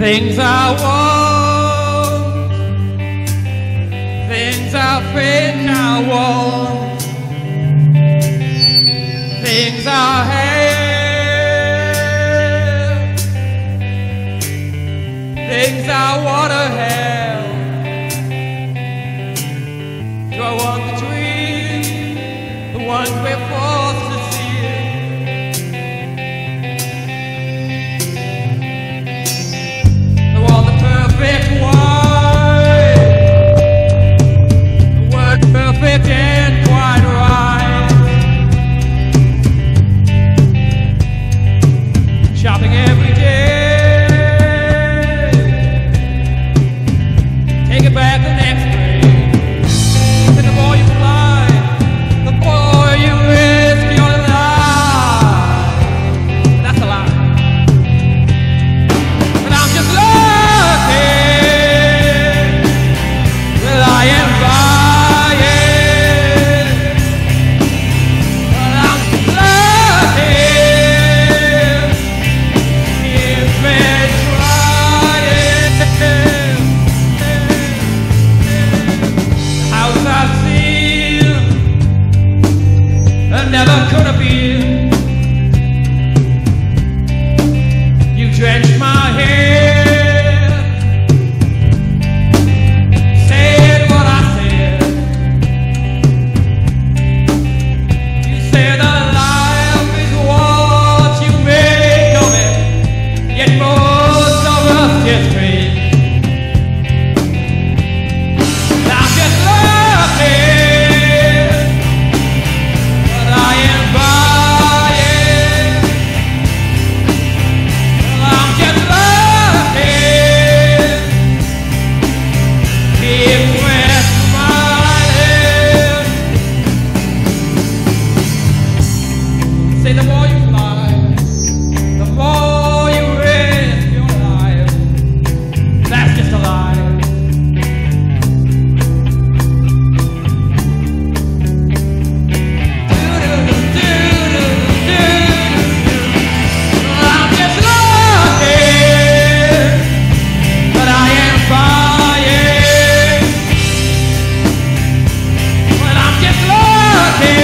Things I want, things I think I want, things I have, things I wanna have. Do I want the dream, the ones we're forced to see? Perfect wine, the word perfect and quite right. Shopping every day, take it back the next day. And the more you fly, the more you risk your life. That's a lie. But I'm just never could have been. You drenched my head, said what I said. You said that life is what you make of it, yet most of us just dream. I'm just lucky. Say the more you fly, the more you risk your life. That's just a lie. I'm just lucky, but I am buying. Well, I'm just lucky.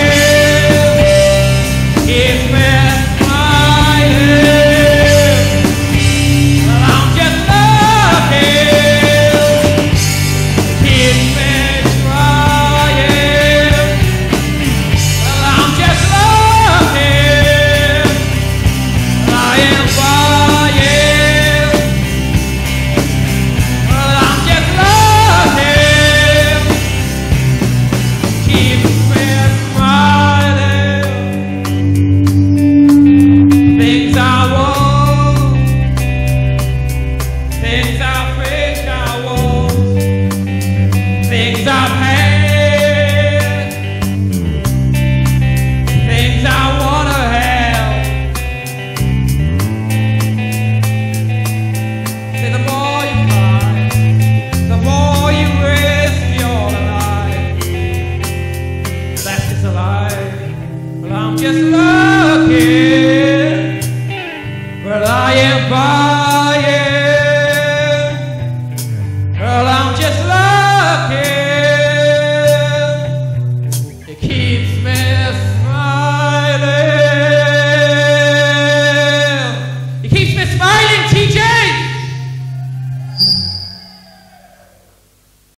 Things I've had, things I wanna have. Say the more you fly, the more you risk your life. That's just a lie. Well, I'm just lying.